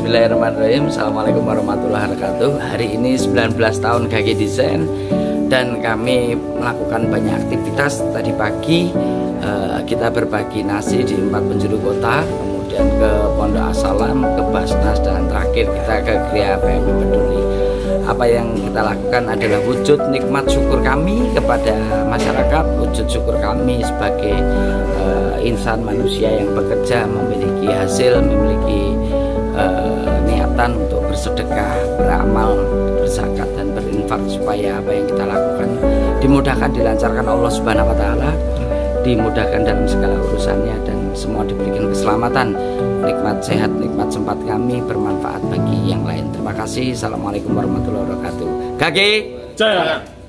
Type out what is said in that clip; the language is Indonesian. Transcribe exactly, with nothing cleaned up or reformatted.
Bismillahirrahmanirrahim. Assalamualaikum warahmatullahi wabarakatuh. Hari ini sembilan belas tahun G A G Design dan kami melakukan banyak aktivitas. Tadi pagi uh, kita berbagi nasi di empat penjuru kota, kemudian ke Pondok As-Salam, ke Basnas, dan terakhir kita ke Gria P M I Peduli. Apa yang kita lakukan adalah wujud nikmat syukur kami kepada masyarakat, wujud syukur kami sebagai uh, insan manusia yang bekerja, memiliki hasil, memiliki uh, niatan untuk bersedekah, beramal, berzakat dan berinfak, supaya apa yang kita lakukan dimudahkan, dilancarkan Allah Subhanahu wa taala, dimudahkan dalam segala urusannya, dan semua diberikan keselamatan, nikmat sehat, nikmat sempat kami bermanfaat bagi yang lain. Terima kasih. Assalamualaikum warahmatullahi wabarakatuh. G A G Jaya.